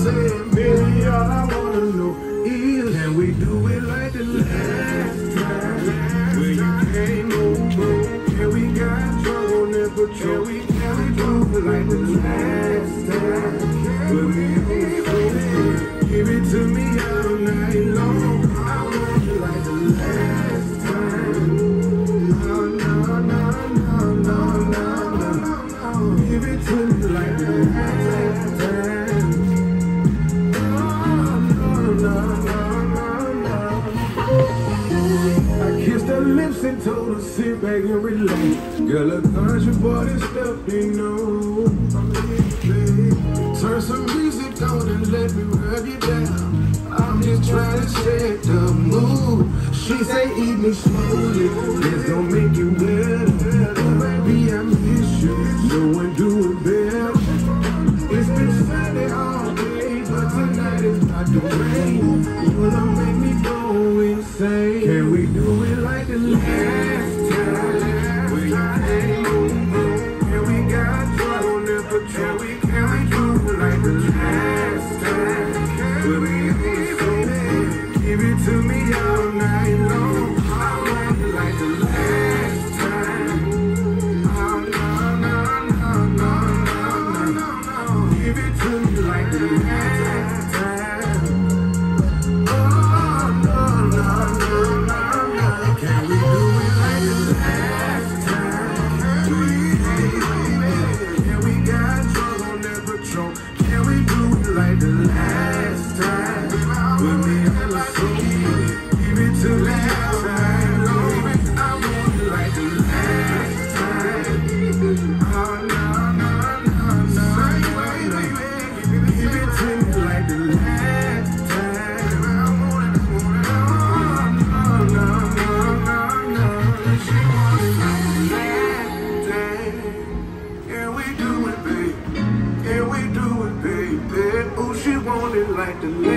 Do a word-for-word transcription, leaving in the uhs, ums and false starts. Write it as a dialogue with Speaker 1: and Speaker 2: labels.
Speaker 1: saying, baby, all I wanna know is, can we do it like the last time? When you came over, can we got drunk on that patrol? Can we, can we do it like the last time? When we on the give it to me all night long. I want it like the last time. No, no, no, no, no, no, no. Give it to me like the last time. Oh, no, no, no, no, no. I kissed her lips and told her sit back and relax. Girl, a country boy, this stuff they know. Turn some music on and let me rub you down. I'm just trying to set the mood. She say eat me slowly, this gon' make you better. Oh baby, I miss you, no one do it better. It's been Sunday all day, but tonight is not the rain. You done make me go insane. Can we do it like the last time? When you came over, can we got drunk on the patrol? We can we do it like the last time? When we on so give it to me all night long. I want it like the last time. Oh no, no, no, no, no, no, no. Give it to me like the last time. Oh no, no, no, no, no. Can we do it like the last time? We, can we got drunk on that patrol? Can we do it like the last time? With me on the soul, give it to me all night long. I want it like the last time. Oh no, no, no, no, no. Give it to me like the last time. Oh no, no, no, no, no. She want it like the last time. Can we do it, baby? Can we do it, baby? Oh, she want it like the last time.